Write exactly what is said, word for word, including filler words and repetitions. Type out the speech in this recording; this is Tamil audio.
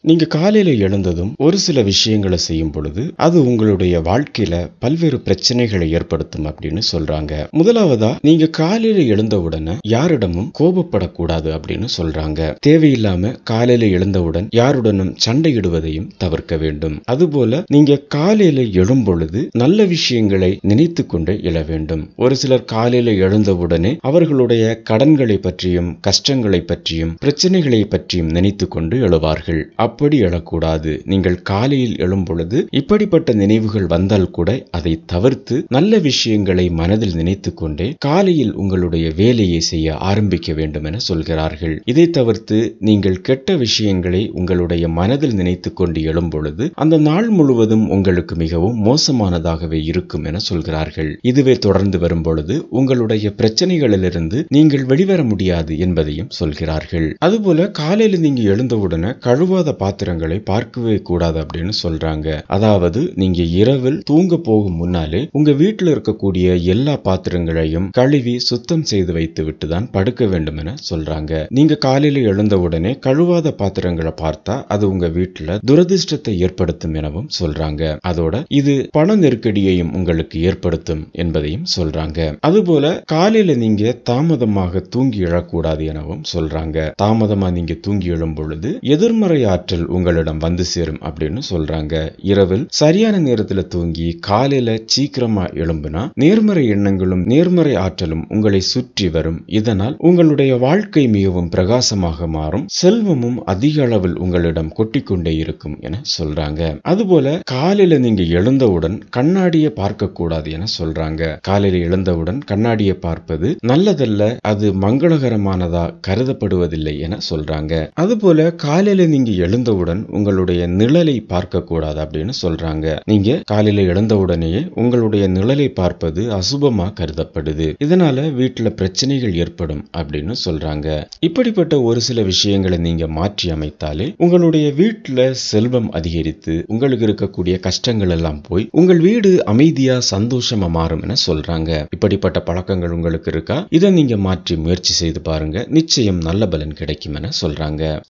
நீங்க காலையில எழுந்ததும் ஒரு சில விஷயங்களை செய்யும் பொழுது அது உங்களுடைய வாழ்க்கையில பல்வேறு பிரச்சனைகளை ஏற்படுத்தும் அப்படின்னு சொல்றாங்க. முதலாவதா, நீங்க காலையில எழுந்த உடனே யாரிடமும் கோபப்படக்கூடாது அப்படின்னு சொல்றாங்க. தேவையில்லாம காலையில எழுந்தவுடன் யாருடனும் சண்டையிடுவதையும் தவிர்க்க வேண்டும். அதுபோல நீங்க காலையில எழும் பொழுது நல்ல விஷயங்களை நினைத்து கொண்டு எழ வேண்டும். ஒரு சிலர் காலையில எழுந்தவுடனே அவர்களுடைய கடன்களை பற்றியும் கஷ்டங்களை பற்றியும் பிரச்சனைகளை பற்றியும் நினைத்து கொண்டு எழுவார்கள். அப்படி எழக்கூடாது. நீங்கள் காலையில் எழும் பொழுது இப்படிப்பட்ட நினைவுகள் வந்தால் கூட அதை தவிர்த்து நல்ல விஷயங்களை மனதில் நினைத்து கொண்டே காலையில் உங்களுடைய வேலையை செய்ய ஆரம்பிக்க வேண்டும் என சொல்கிறார்கள். இதை தவிர்த்து நீங்கள் கெட்ட விஷயங்களை உங்களுடைய மனதில் நினைத்து கொண்டு எழும் பொழுது அந்த நாள் முழுவதும் உங்களுக்கு மிகவும் மோசமானதாகவே இருக்கும் என சொல்கிறார்கள். இதுவே தொடர்ந்து வரும் பொழுது உங்களுடைய பிரச்சனைகளிலிருந்து நீங்கள் வெளிவர முடியாது என்பதையும் சொல்கிறார்கள். அதுபோல காலையில் நீங்க எழுந்தவுடனே கழுவாத பாத்திரங்களை பார்க்கவே கூடாது அப்படின்னு சொல்றாங்க. அதாவது நீங்க இரவில் தூங்க போகும் முன்னாலே உங்க வீட்டில் இருக்கக்கூடிய எல்லா பாத்திரங்களையும் கழுவி சுத்தம் செய்து வைத்து விட்டு தான் படுக்க வேண்டும் என சொல்றாங்க. நீங்க காலையில எழுந்தவுடனே கழுவாத பாத்திரங்களை பார்த்தா அது உங்க வீட்டுல துரதிர்ஷ்டத்தை ஏற்படுத்தும் எனவும் சொல்றாங்க. அதோட இது பண நெருக்கடியையும் உங்களுக்கு ஏற்படுத்தும் என்பதையும் சொல்றாங்க. அதுபோல காலையில நீங்க தாமதமாக தூங்கி எழக்கூடாது எனவும் சொல்றாங்க. தாமதமா நீங்க தூங்கி எழும் பொழுது எதிர்மறை ஆற்றல் உங்களிடம் வந்து சேரும் அப்படின்னு சொல்றாங்க. இரவில் சரியான நேரத்துல தூங்கி காலையில சீக்கிரமா எழும்புனா நேர்மறை எண்ணங்களும் நேர்மறை ஆற்றலும் உங்களை சுற்றி வரும். இதனால் உங்களுடைய வாழ்க்கை மிகவும் பிரகாசமாக மாறும். செல்வமும் அதிக அளவில் உங்களிடம் கொட்டிக்கொண்டே இருக்கும் என சொல்றாங்க. அதுபோல காலையில நீங்க எழுந்தவுடன் கண்ணாடியை பார்க்க கூடாது என சொல்றாங்க. காலையில எழுந்தவுடன் கண்ணாடியை பார்ப்பது நல்லதல்ல, அது மங்களகரமானதா கருதப்படுவதில்லை என சொல்றாங்க. அதுபோல காலையில நீங்க எழுந்தவுடன் உங்களுடைய நிழலை பார்க்க கூடாது அப்படின்னு சொல்றாங்க. நீங்க காலையில எழுந்தவுடனேயே உங்களுடைய நிழலை பார்ப்பது அசுபமா கருதப்படுது. இதனால வீட்டுல பிரச்சனைகள் ஏற்படும் அப்படின்னு சொல்றாங்க. இப்படிப்பட்ட ஒரு சில விஷயங்களை நீங்க மாற்றி அமைத்தாலே உங்களுடைய வீட்டுல செல்வம் அதிகரித்து உங்களுக்கு இருக்கக்கூடிய கஷ்டங்கள் எல்லாம் போய் உங்கள் வீடு அமைதியா சந்தோஷமா மாறும் என சொல்றாங்க. இப்படிப்பட்ட பழக்கங்கள் உங்களுக்கு இருக்கா? இதை நீங்க மாற்றி முயற்சி செய்து பாருங்க. நிச்சயம் நல்ல பலன் கிடைக்கும் என சொல்றாங்க.